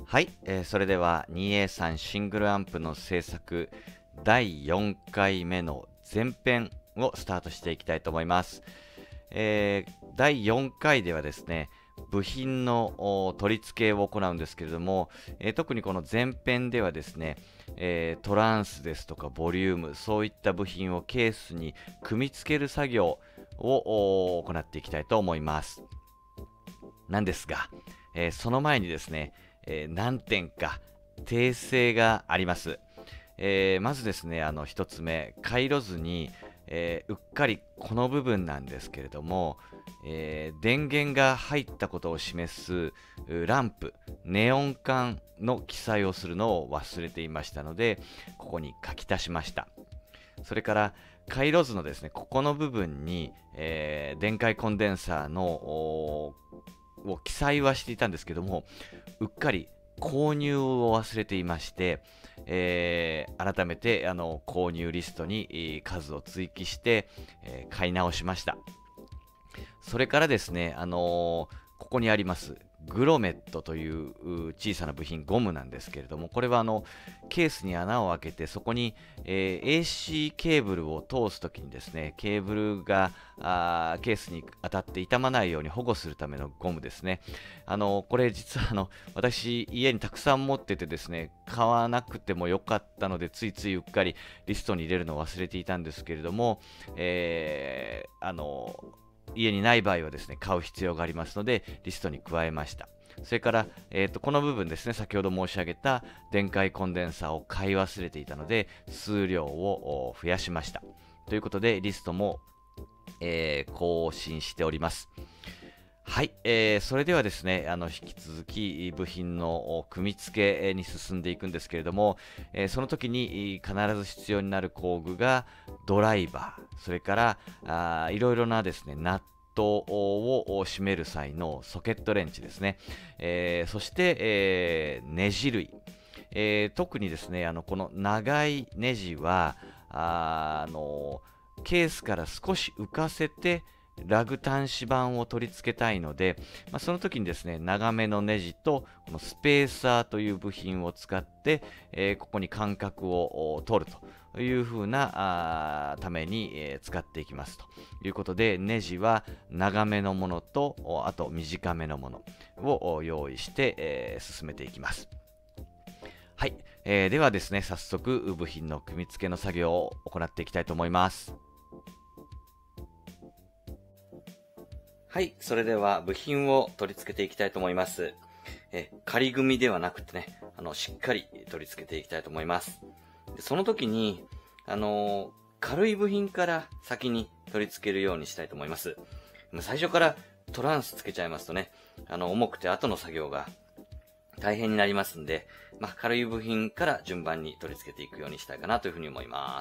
はい、それでは 2A3 シングルアンプの制作第4回目の前編をスタートしていきたいと思います。第4回ではですね、部品の取り付けを行うんですけれども、特にこの前編ではですね、トランスですとかボリューム、そういった部品をケースに組み付ける作業を行っていきたいと思います。なんですが、その前にですね、何点か訂正があります。まずですね、1つ目、回路図に、うっかりこの部分なんですけれども、電源が入ったことを示すランプ、ネオン管の記載をするのを忘れていましたので、ここに書き足しました。それから回路図のですね、ここの部分に、電解コンデンサーのを記載はしていたんですけども、うっかり購入を忘れていまして、改めて購入リストに数を追記して、買い直しました。それからですね、ここにありますグロメットという小さな部品、ゴムなんですけれども、これはケースに穴を開けて、そこに、AC ケーブルを通すときにですね、ケーブルがケースに当たって傷まないように保護するためのゴムですね。これ実は私、家にたくさん持っててですね、買わなくてもよかったので、ついついうっかりリストに入れるのを忘れていたんですけれども、家にない場合はですね、買う必要がありますので、リストに加えました。それから、この部分ですね、先ほど申し上げた電解コンデンサーを買い忘れていたので、数量を増やしました。ということで、リストも、更新しております。はい、それではですね、引き続き部品の組み付けに進んでいくんですけれども、その時に必ず必要になる工具がドライバー、それからいろいろなですね、ナットを締める際のソケットレンチですね、そして、ネジ類、特にですね、この長いネジはケースから少し浮かせてラグ端子板を取り付けたいので、その時にですね、長めのネジとこのスペーサーという部品を使って、ここに間隔を取るというふうなために、使っていきますということで、ネジは長めのものとあと短めのものを用意して、進めていきます。はい、ではですね、早速部品の組み付けの作業を行っていきたいと思います。はい、それでは部品を取り付けていきたいと思います。仮組みではなくてね、しっかり取り付けていきたいと思います。でその時に、軽い部品から先に取り付けるようにしたいと思います。最初からトランスつけちゃいますとね、重くて後の作業が大変になりますんで、軽い部品から順番に取り付けていくようにしたいかなというふうに思います。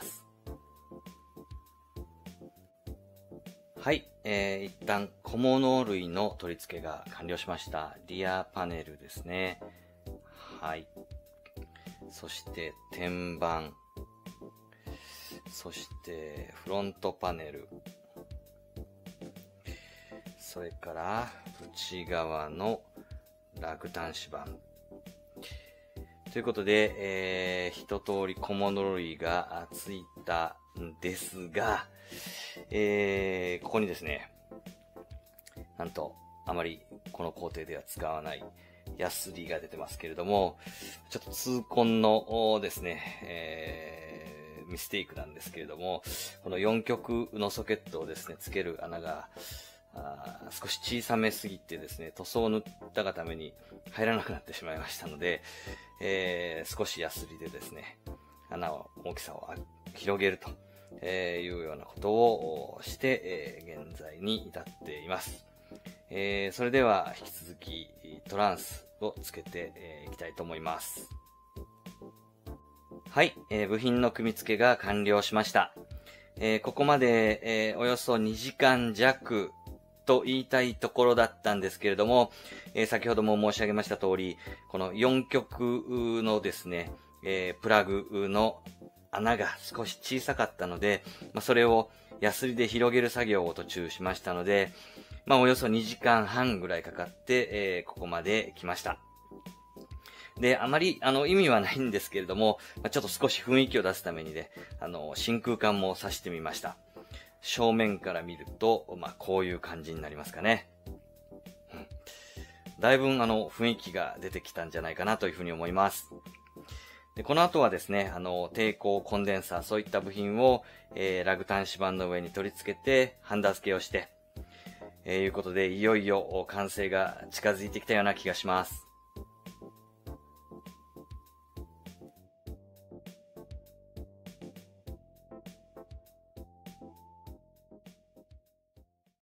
はい、一旦小物類の取り付けが完了しました。リアパネルですね。はい。そして天板。そしてフロントパネル。それから内側のラグ端子板。ということで、一通り小物類がついたんですが、ここにですね、なんとあまりこの工程では使わないヤスリが出てますけれども、ちょっと痛恨のですね、ミステイクなんですけれども、この4極のソケットをですね、つける穴が少し小さめすぎてですね、塗装を塗ったがために入らなくなってしまいましたので、少しヤスリでですね、穴の大きさを広げるというようなことをして、現在に至っています。それでは引き続きトランスをつけていきたいと思います。はい、部品の組み付けが完了しました。ここまで、およそ2時間弱と言いたいところだったんですけれども、先ほども申し上げました通り、この4極のですね、プラグの穴が少し小さかったので、それをヤスリで広げる作業を途中しましたので、およそ2時間半ぐらいかかって、ここまで来ました。 で、あまり、意味はないんですけれども、ちょっと少し雰囲気を出すためにね、真空管も挿してみました。正面から見ると、こういう感じになりますかね。だいぶ、雰囲気が出てきたんじゃないかなというふうに思います。で、この後はですね、抵抗、コンデンサー、そういった部品を、ラグ端子板の上に取り付けて、ハンダ付けをして、いうことで、いよいよ完成が近づいてきたような気がします。